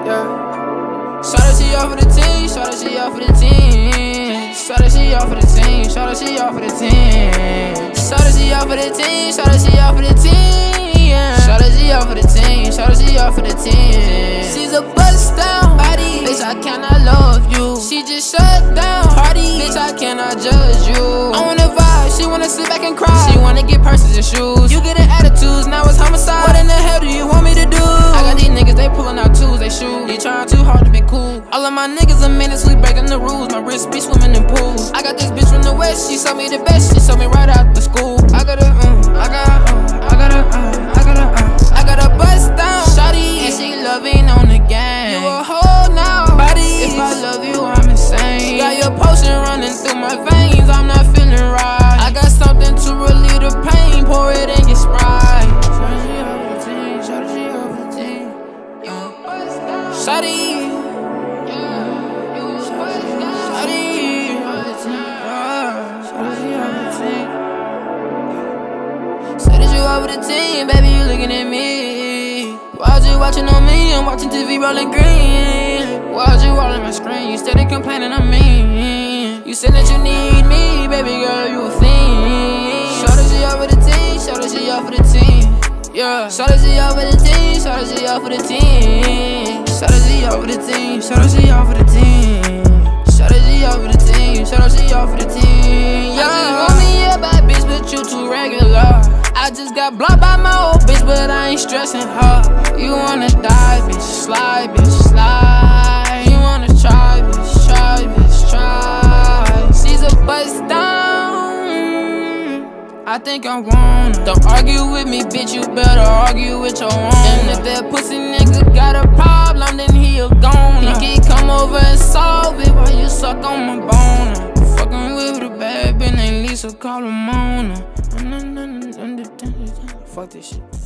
Yeah. Shawty, she off for the team. Shawty, she off for the team. Shawty, she off for the team. Shawty, she off for the team. Shawty, she off for the team. Shawty, she off for the team. Shawty, she off for the team. Shawty, she off for the team. She's a bust down body. Bitch, I cannot love you. She just shut down party. Bitch, I cannot judge you. I wanna vibe. She wanna sit back and cry. She wanna get purses and shoes. You getting attitudes, now it's homicide. What in the hell do you want me to do? I got these niggas, they pulling out tools, they shoot. They trying too hard to be cool. All of my niggas are menace, we breaking the rules. My wrist be swimming in pools. I got this bitch from the west, she sold me the best. She sold me right out the school. I got a bust down shawty, and she loving on the game. You a hoe now, body. If I love you, I'm insane. Got your potion running through my veins, I'm not feeling right. I got something to relieve the pain, pour it and get Sprite. Shawty, say that you over the team, baby, you looking at me. Why'd you watching on me? I'm watching TV rolling green. Why'd you all on my screen? You steady complaining on me. You said that you need me, baby girl, you a fiend. Shawty, she over the team. Shawty, she off for the team. Yeah, shawty, she off for the team. Shawty, she off for the team. Shawty, she off for the team. Shawty, she off for the team. Shawty, she off for the team. Shawty, she off for the team. Yeah, you want me a bad bitch, but you too regular. I just got blocked by my old bitch, but I ain't stressing her. You wanna die, bitch, slide, bitch, slide. You wanna try, bitch, try, bitch, try. She's a bust down, I think I wanna. Don't argue with me, bitch, you better argue with your own. And if that pussy nigga got a problem, then he a goner. He can come over and solve it while you suck on my boner. Fucking with a bad bitch named Lisa, call her Mona. Fuck this shit.